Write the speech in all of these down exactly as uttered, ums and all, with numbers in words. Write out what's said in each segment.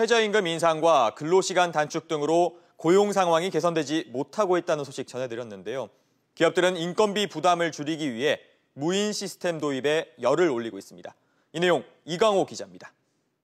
최저임금 인상과 근로시간 단축 등으로 고용 상황이 개선되지 못하고 있다는 소식 전해드렸는데요. 기업들은 인건비 부담을 줄이기 위해 무인 시스템 도입에 열을 올리고 있습니다. 이 내용 이강호 기자입니다.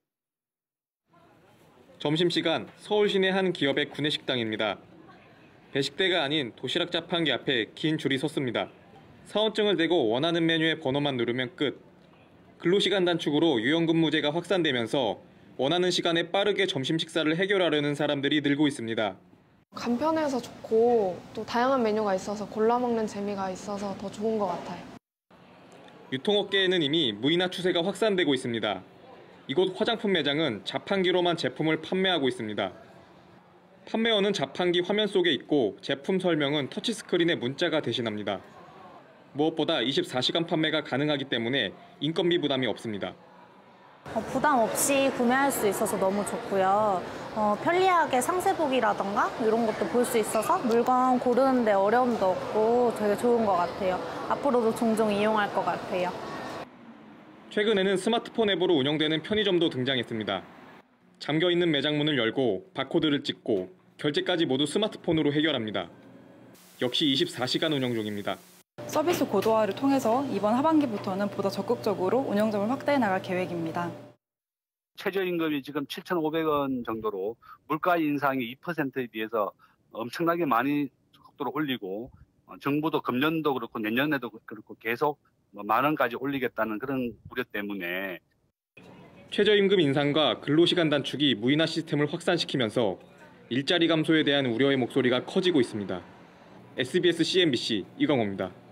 점심시간 서울 시내 한 기업의 구내식당입니다. 배식대가 아닌 도시락 자판기 앞에 긴 줄이 섰습니다. 사원증을 대고 원하는 메뉴의 번호만 누르면 끝. 근로시간 단축으로 유연근무제가 확산되면서 원하는 시간에 빠르게 점심 식사를 해결하려는 사람들이 늘고 있습니다. 간편해서 좋고 또 다양한 메뉴가 있어서 골라 먹는 재미가 있어서 더 좋은 것 같아요. 유통업계에는 이미 무인화 추세가 확산되고 있습니다. 이곳 화장품 매장은 자판기로만 제품을 판매하고 있습니다. 판매원은 자판기 화면 속에 있고 제품 설명은 터치스크린에 문자가 대신합니다. 무엇보다 이십사 시간 판매가 가능하기 때문에 인건비 부담이 없습니다. 어, 부담 없이 구매할 수 있어서 너무 좋고요. 어, 편리하게 상세보기라던가 이런 것도 볼 수 있어서 물건 고르는데 어려움도 없고 되게 좋은 것 같아요. 앞으로도 종종 이용할 것 같아요. 최근에는 스마트폰 앱으로 운영되는 편의점도 등장했습니다. 잠겨있는 매장 문을 열고 바코드를 찍고 결제까지 모두 스마트폰으로 해결합니다. 역시 이십사 시간 운영 중입니다. 서비스 고도화를 통해서 이번 하반기부터는 보다 적극적으로 운영점을 확대해 나갈 계획입니다. 최저임금이 지금 칠천오백 원 정도로 물가 인상이 이 퍼센트에 비해서 엄청나게 많이 속도로 올리고 정부도 금년도 그렇고 내년에도 그렇고 계속 만 원까지 올리겠다는 그런 우려 때문에 최저임금 인상과 근로시간 단축이 무인화 시스템을 확산시키면서 일자리 감소에 대한 우려의 목소리가 커지고 있습니다. 에스비에스 씨엔비씨 이강호입니다.